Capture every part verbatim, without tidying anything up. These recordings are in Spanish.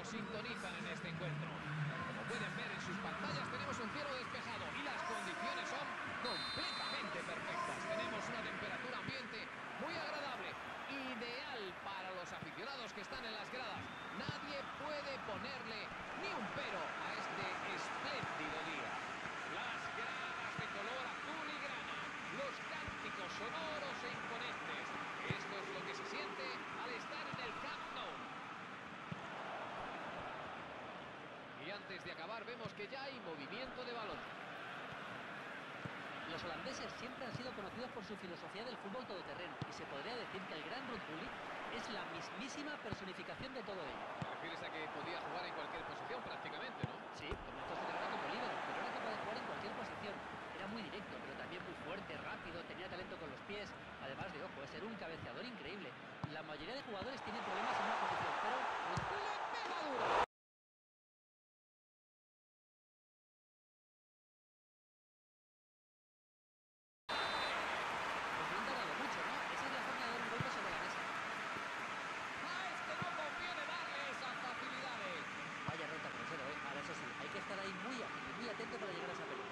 sintonizan en este encuentro. Como pueden ver en sus pantallas, tenemos un cielo despejado y las condiciones son completamente perfectas. Tenemos una temperatura ambiente muy agradable, ideal para los aficionados que están en las gradas. Nadie puede ponerle ni un pero a este espléndido día. Las gradas de color azul y grana, los cánticos sonoros e imponentes. Esto es lo que se siente al estar en el Camp Nou. Y antes de acabar vemos que ya hay movimiento de balón. Los holandeses siempre han sido conocidos por su filosofía del fútbol todoterreno y se podría decir que el gran Ruud Gullit es la mismísima personificación de todo ello. ¿Te refieres a que podía jugar en cualquier posición prácticamente, no? Sí, comenzó su carrera como líbero, pero era capaz de jugar en cualquier posición. Era muy directo, pero también muy fuerte, rápido, tenía talento con los pies, además de, ojo, de ser un cabeceador increíble. La mayoría de jugadores tienen problemas en una posición, pero Ruud Gullit le pega duro. Hay que estar ahí muy ágil y muy atento para llegar a esa pelota.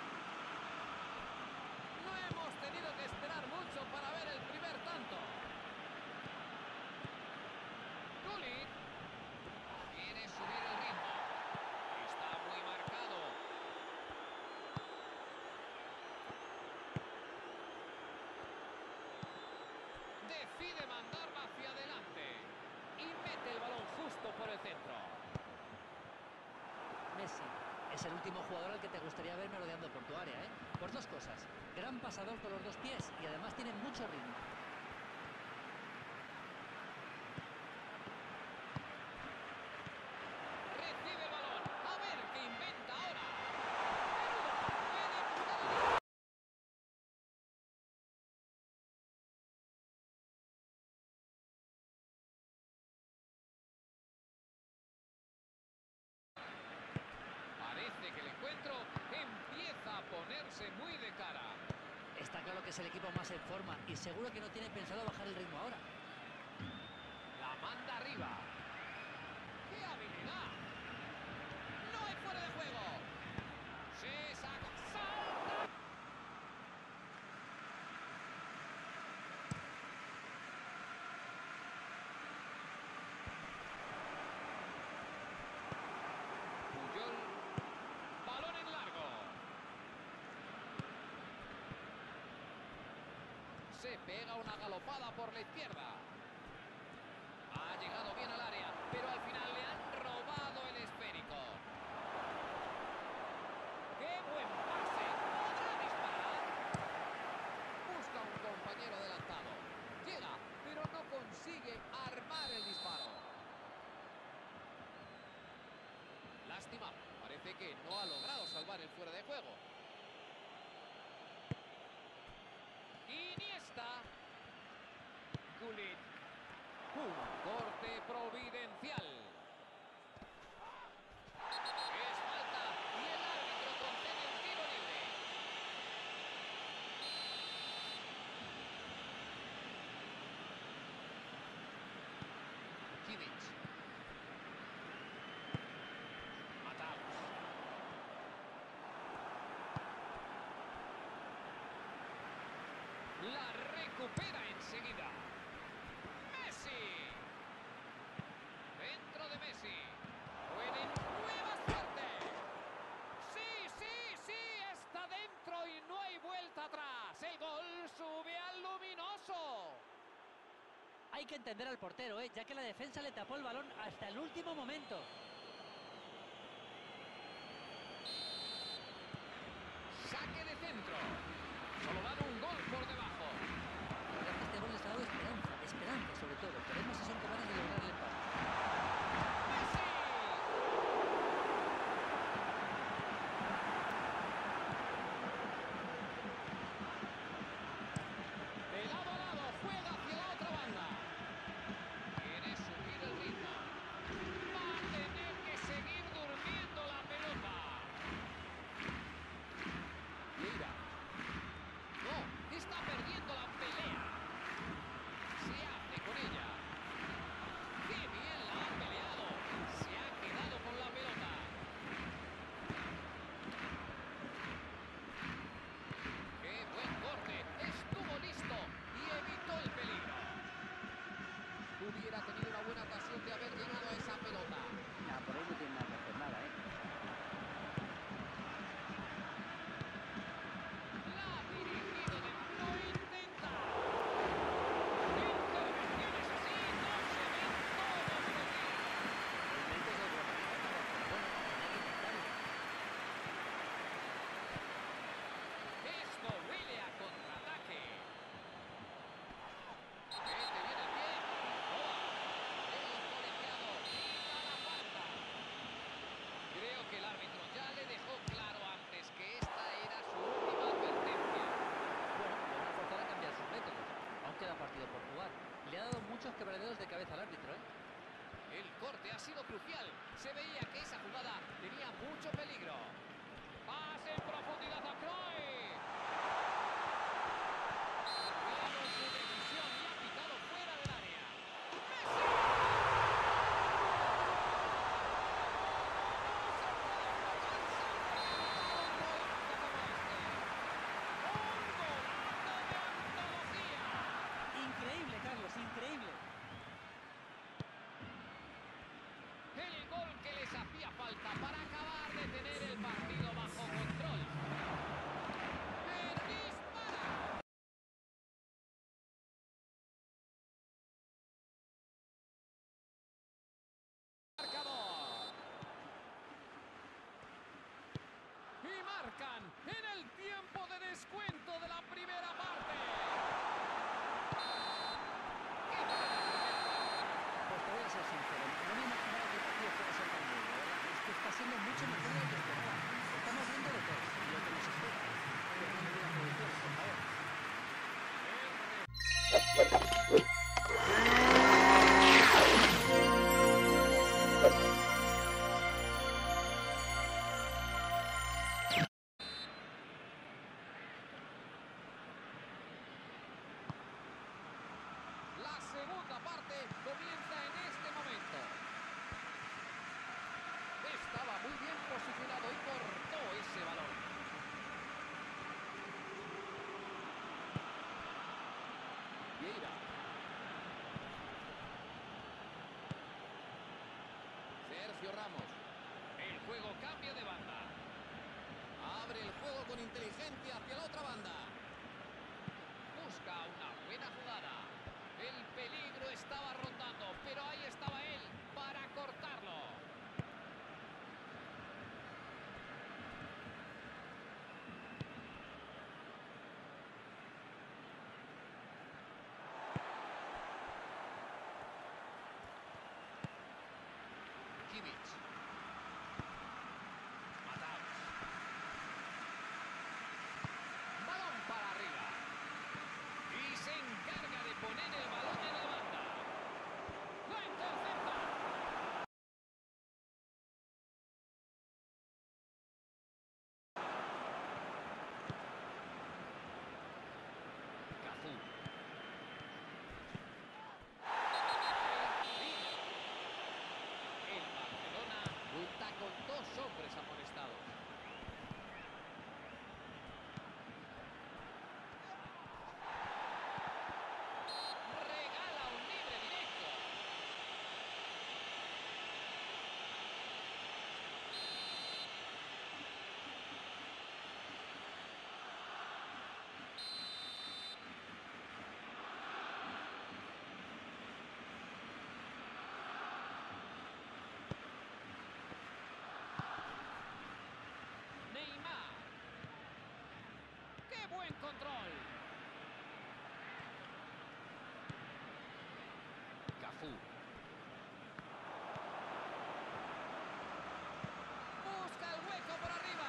No hemos tenido que esperar mucho para ver el primer tanto. Gullit quiere subir el ritmo. Está muy marcado. Decide mandarla hacia adelante y mete el balón justo por el centro. Messi es el último jugador al que te gustaría ver merodeando por tu área, ¿eh? Por dos cosas. Gran pasador con los dos pies y además tiene mucho ritmo. Recibe el balón. A ver qué inventa ahora. Parece que el encuentro empieza a ponerse muy de cara. Está claro que es el equipo más en forma y seguro que no tiene pensado bajar el ritmo ahora. La manda arriba. ¡Qué habilidad! ¡No hay fuera de juego! ¡Se saca! ¡Salta! Puyol. Balón en largo. Se pega una galopada por la izquierda. Ha llegado bien al área, pero al final le han robado el esférico. ¡Qué buen pase! ¿Podrá disparar? Busca un compañero adelantado. Llega, pero no consigue armar el disparo. Lástima, parece que no ha logrado salvar el fuera de juego. Iniesta. Gullit. Un corte providencial. Es falta y el árbitro concede un tiro libre. Kimmich. Mataus. La recupera enseguida. Messi. Dentro de Messi. Puede nueva suerte. Sí, sí, sí, está dentro y no hay vuelta atrás. El gol sube al luminoso. Hay que entender al portero, ¿eh? Ya que la defensa le tapó el balón hasta el último momento. Saque de centro. Solo dan un gol por debajo. La verdad es que este gol les ha dado esperanza, esperanza sobre todo. Veremos si son capaces de lograr el empate. ¡Messi! De lado a lado, juega hacia la otra banda. Quiere subir el ritmo. Va a tener Hubiera tenido una buena ocasión de haber llegado a esa pelota. Nah, por ahí no tiene nada que hacer, nada, ¿eh? La ha dirigido de... ¡Lo intenta! Intervenciones así no se ven todos los días. Realmente es otro manera, pero bueno, tenía que intentarlo. Esto huele a contraataque. Mete bien el pie y roba. El colegiado quita la falta. Creo que el árbitro ya le dejó claro antes que esta era su última advertencia. Bueno, le van a forzar a cambiar sus métodos. Aún queda partido por jugar. Le ha dado muchos quebraderos de cabeza al árbitro, ¿eh? El corte ha sido crucial. Se veía que esa jugada tenía mucho peligro. Pase en profundidad a Cruyff. Pero su decisión le ha pitado fuera del área. ¡Messi! Increíble, Carlos, increíble. El gol que les hacía falta para acabar de tener el partido bajo control. ¡El dispara! Marcador. Y marcan en el tiempo de descuento de la primera parte. ¡Qué buena primera parte! Pues te voy a ser sincero, no me imaginaba que el partido fuera a ser tan bueno, la verdad. Es que está siendo mucho mejor de lo que esperaba. Estamos viendo de todo y lo que nos espera. Pero no me digas producción, por favor. La segunda parte comienza en este momento. Estaba muy bien posicionado y cortó ese balón. Vieira. Sergio Ramos. El juego cambia de banda. Abre el juego con inteligencia hacia la otra banda. Busca una buena jugada. El peligro estaba rondando, pero ahí estaba él para cortarlo. Kimmich. Mataos. Balón para arriba. Y se encarga de poner el balón en la banda. ¡La intercepta! Cafú. El Barcelona cuenta con dos hombres amonestados. Regala un libre directo. Neymar. ¡Qué buen control! Cafú. Busca el hueco por arriba.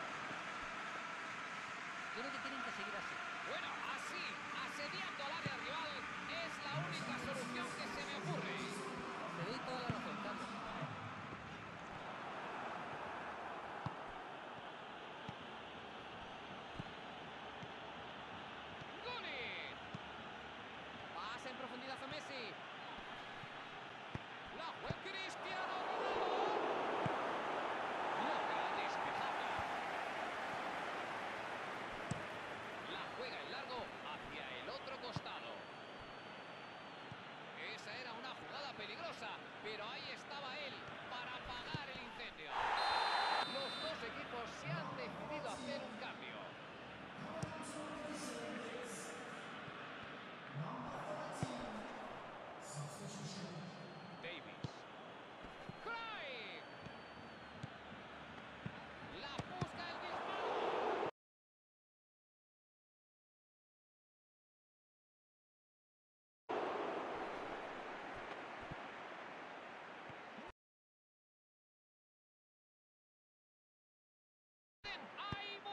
Yo creo que tienen que seguir así. Bueno, así, asediando al área rival, es la única solución que se me ocurre. Te doy toda la razón, Carlos. ¡Gullit! Pasa en profundidad a Messi. La juega Cristiano Ronaldo. Logra despejarla. La juega en largo hacia el otro costado. Esa era una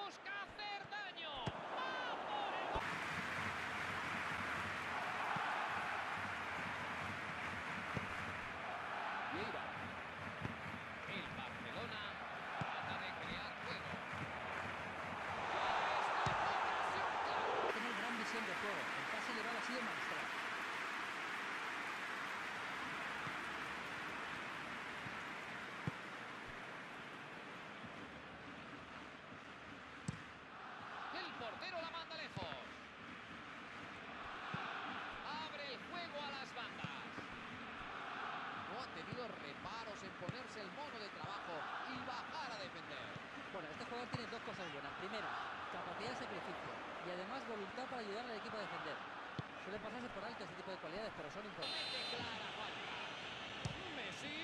busca hacer daño. ¡Va por el gol! Lleida. El Barcelona trata de crear juego. Ya es una ocasión clara. Tiene gran visión de juego. El pase elevado ha sido magistral. El portero la manda lejos. Abre el juego a las bandas. No ha tenido reparos en ponerse el mono de trabajo y bajar a defender. Bueno, este jugador tiene dos cosas buenas. Primera, capacidad de sacrificio y además voluntad para ayudar al equipo a defender. Suele pasarse por alto este tipo de cualidades, pero son importantes. Mete clara falta. Messi.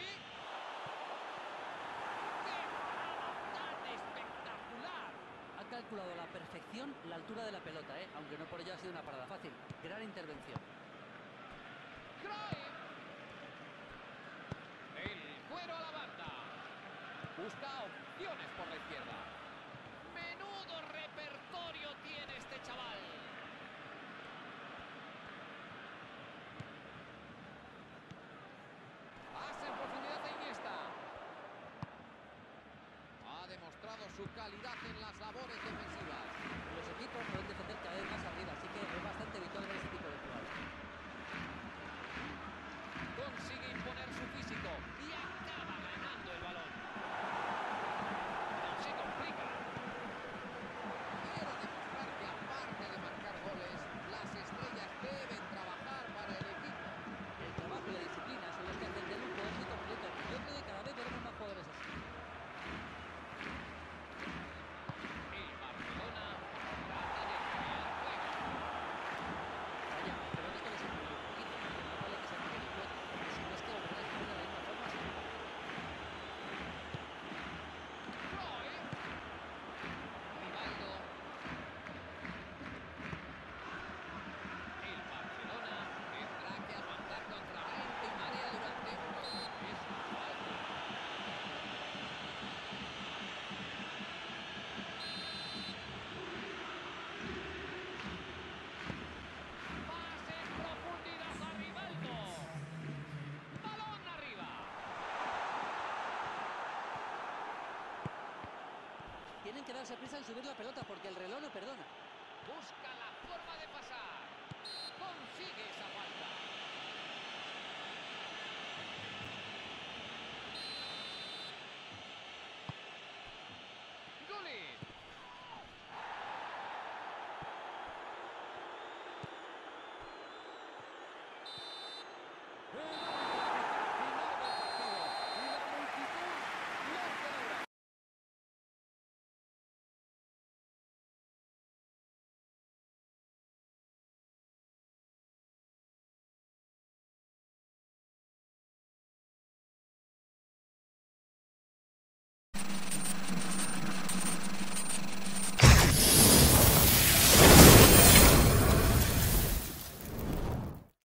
¡Qué parada tan espectacular! Ha calculado a la perfección la altura de la pelota, ¿eh? Aunque no por ello ha sido una parada fácil. Gran intervención. Cruyff. El cuero a la banda. Busca opciones por la izquierda. Menudo repertorio tiene este chaval. Pase en profundidad de Iniesta. Ha demostrado su calidad en las labores defensivas. Los equipos pueden defender cada vez más arriba, así que es bastante habitual ver este tipo de jugadas. Consigue imponer su físico y acaba ganando el balón. No se complica. Quiere demostrar que aparte de marcar goles, las estrellas deben trabajar para el equipo. El trabajo y la disciplina son los que hacen del un jugador muy completo. Yo creo que cada vez veremos más jugadores así. El Barcelona trata de crear juego. Vaya, espero que esto les influya un poquito, porque no vale que se acabe el juego, porque si no es que volverán a jugar de la misma forma siempre. Cruyff. Rivaldo. El Barcelona tendrá que aguantar contra viento y marea durante... Es una falta. Pase en profundidad a Rivaldo. Balón arriba. Tienen que darse prisa en subir la pelota porque el reloj no perdona. Busca la forma de pasar. Consigue esa